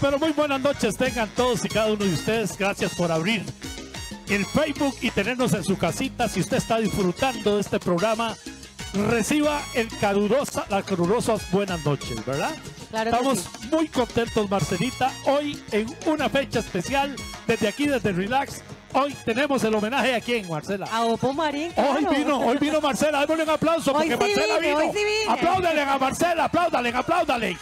pero muy buenas noches tengan todos y cada uno de ustedes. Gracias por abrir el Facebook y tenernos en su casita. Si usted está disfrutando de este programa, reciba las calurosas buenas noches, ¿verdad? Claro. Estamos sí. muy contentos, Marcelita, hoy en una fecha especial, desde aquí, desde Relax. Hoy tenemos el homenaje a quién, Marcela. A Opo Marín, claro. Hoy vino Marcela, démosle un aplauso Hoy porque sí Marcela vine, vino. hoy sí vine. Apláudale a Marcela, apláudale.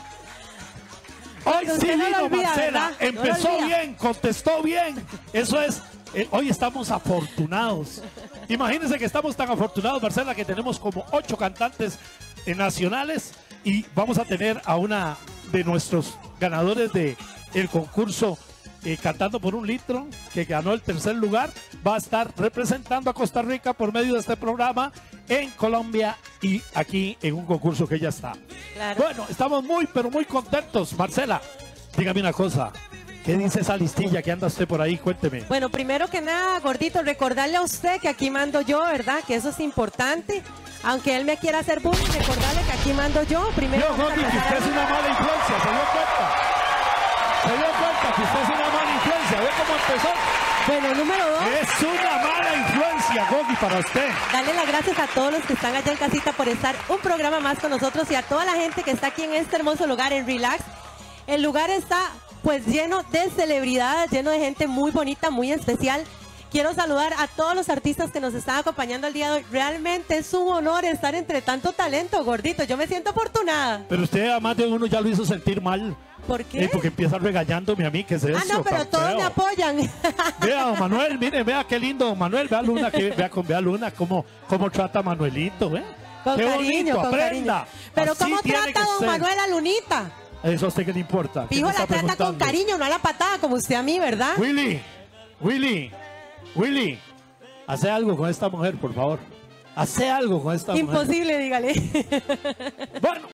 Hoy sí Usted no lo vino olvida, Marcela, ¿verdad? No lo empezó olvida. bien, contestó bien. Eso es, hoy estamos afortunados. Imagínense que estamos tan afortunados, Marcela, que tenemos como 8 cantantes nacionales y vamos a tener a una de nuestros ganadores del concurso Cantando por un Litro, que ganó el 3er lugar, va a estar representando a Costa Rica por medio de este programa en Colombia y aquí en un concurso que ya está. Claro. Bueno, estamos muy, pero muy contentos. Marcela, dígame una cosa. ¿Qué dice esa listilla que anda usted por ahí? Cuénteme. Bueno, primero que nada, gordito, recordarle a usted que aquí mando yo, ¿verdad? Que eso es importante. Aunque él me quiera hacer bullying, recordarle que aquí mando yo. Primero Yo, Gogi, que usted es una mala influencia, ¿se dio cuenta? ¿Se dio cuenta que usted es una mala influencia? ¿Ve cómo empezó? Bueno, número 2. Es una mala influencia, Gogi, para usted. Darle las gracias a todos los que están allá en casita por estar un programa más con nosotros y a toda la gente que está aquí en este hermoso lugar, en Relax. El lugar está pues lleno de celebridades, lleno de gente muy bonita, muy especial. Quiero saludar a todos los artistas que nos están acompañando el día de hoy. Realmente es un honor estar entre tanto talento, gordito. Yo me siento afortunada. Pero usted, además de uno, ya lo hizo sentir mal. ¿Por qué? Porque empieza regañándome a mí, ¿qué es eso? Ah, no, pero tan todos feo? me apoyan. Vea, don Manuel, mire, vea qué lindo, don Manuel. Vea Luna, vea Luna, cómo trata a Manuelito, ¿eh? Con qué cariño, bonito, con aprenda. cariño. Pero Así ¿cómo tiene trata que don ser. Manuel a Lunita? Eso a usted que le importa. ¿Qué Fijo, me la está trata con preguntando? cariño, no a la patada, como usted a mí, ¿verdad? Willy, hace algo con esta mujer, por favor. Hace algo con esta mujer. Imposible, dígale. Bueno,